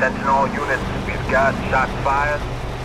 Attention all units, we've got shots fired.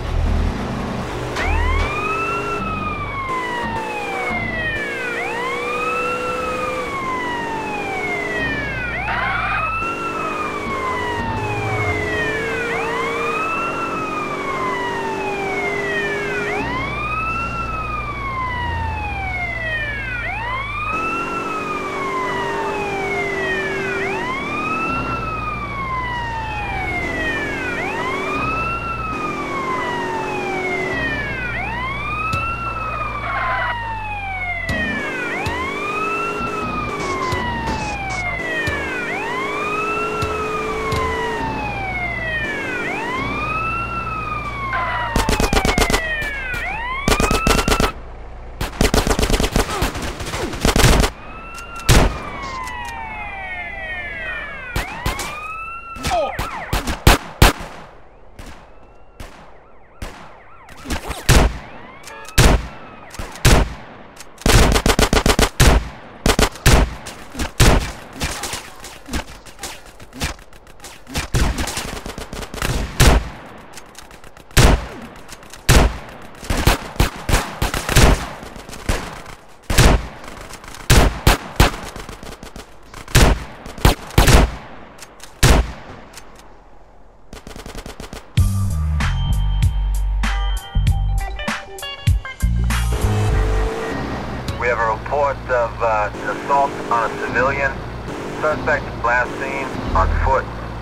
We have a report of an assault on a civilian. Suspect last seen on foot.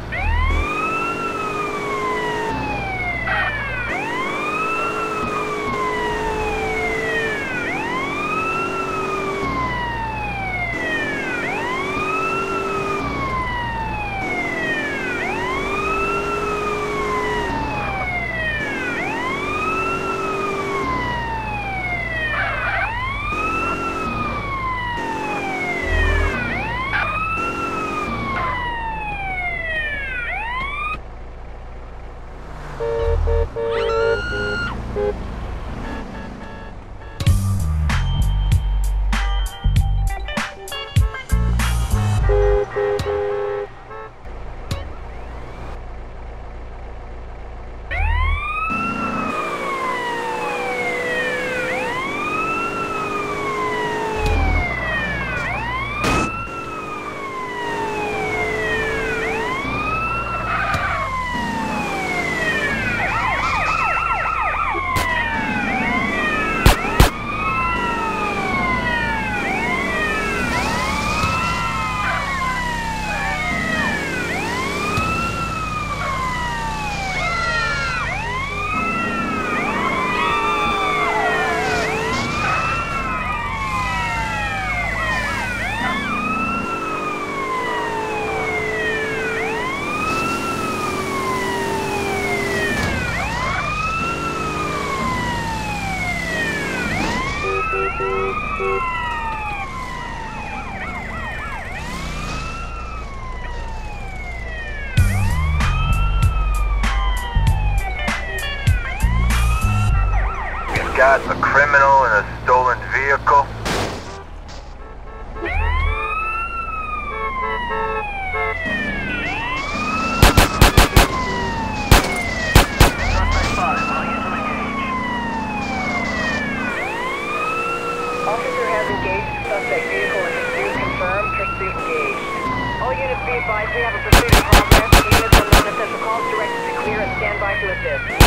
Got a criminal in a stolen vehicle. Officer has engaged suspect vehicle in pursuit. Confirmed. Pursuit engaged. All units be advised we have a pursuit in progress. Units on non-essential calls directed to clear and stand by to assist.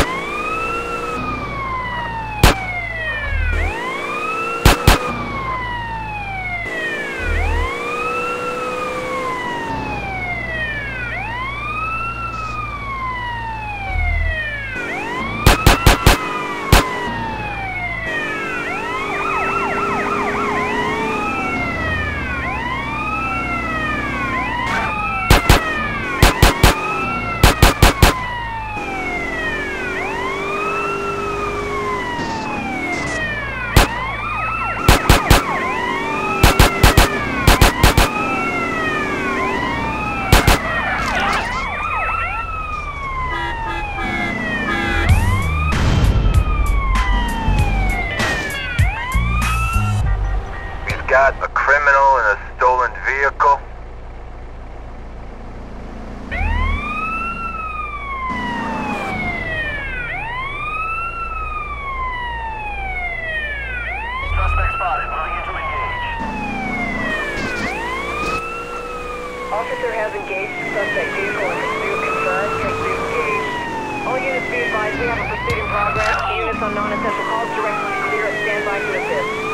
Got a criminal in a stolen vehicle. spotted. Moving in to engage. Officer has engaged suspect vehicle in pursuit. Confirmed. Pursuit engaged. All units be advised we have a pursuit in progress. Units on non-essential calls directed to clear and stand by to assist.